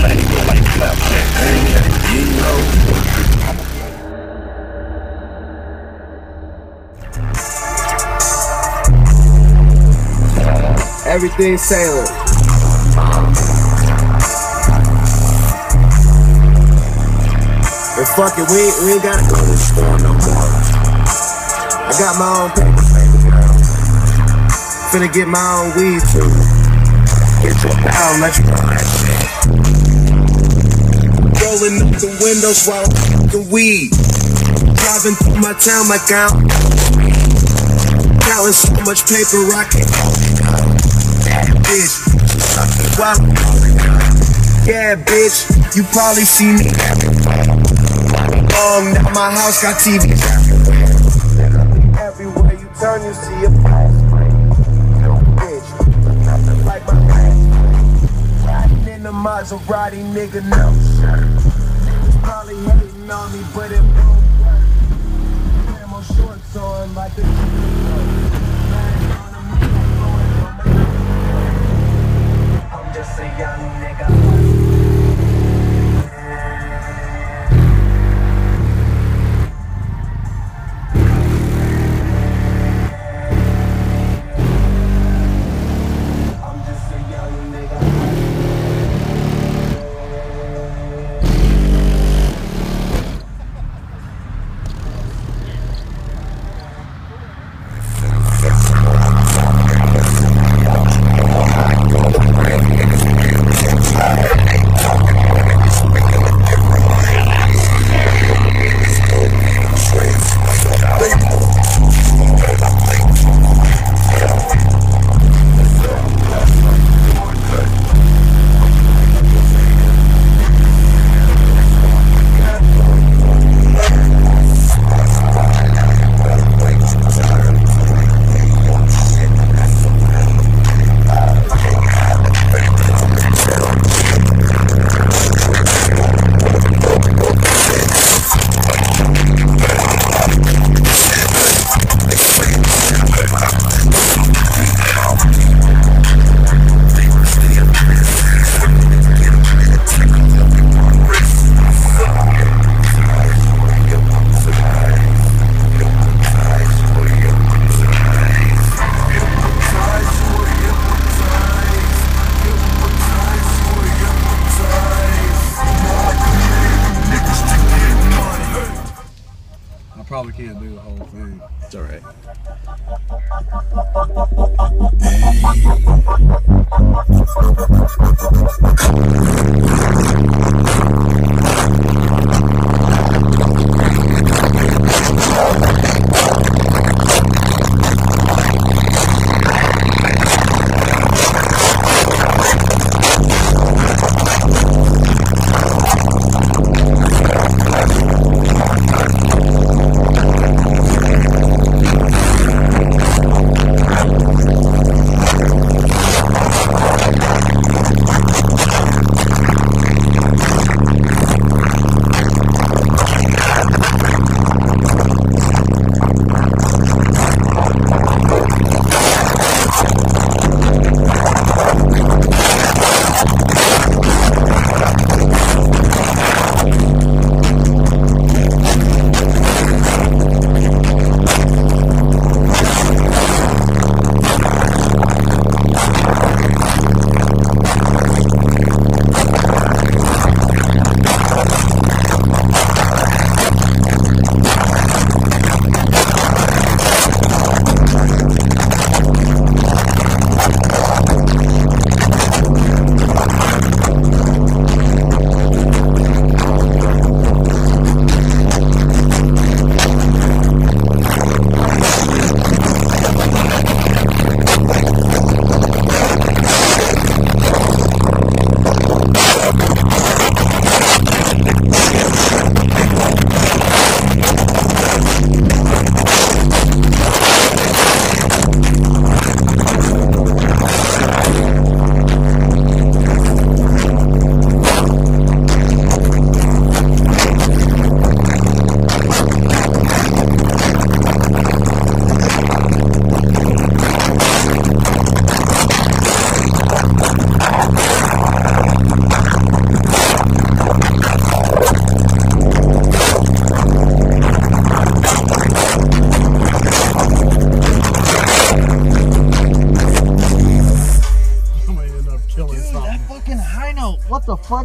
Everything sailing. And fuck it, we ain't gotta go to the store no more. I got my own paper, baby girl. Finna get my own weed too. Get your pound, let you run that shit. Rolling up the windows while I'm fucking weed. Driving through my town like I'm counting so much paper I can't hold it up. Bitch, wow. Yeah, bitch, you probably see me everywhere. Now my house got TVs everywhere. Everywhere you turn, you see a flash screen. Bitch, nothing like my last. Riding in the Maserati, nigga, no shirt. Niggas probably hating on me, but it won't work. Camo shorts on like a I'm just a young nigga. Probably can't do the whole thing. It's all right.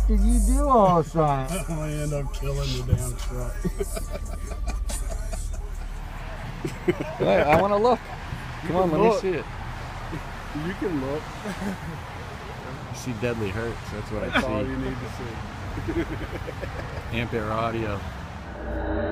fuck did you do all the time? I'm gonna end up killing the damn truck. Hey, I want to look. Come on, let me see it. You can look. You see Deadly Hurts. That's what I That's all see. you need to see. Amp Air Audio.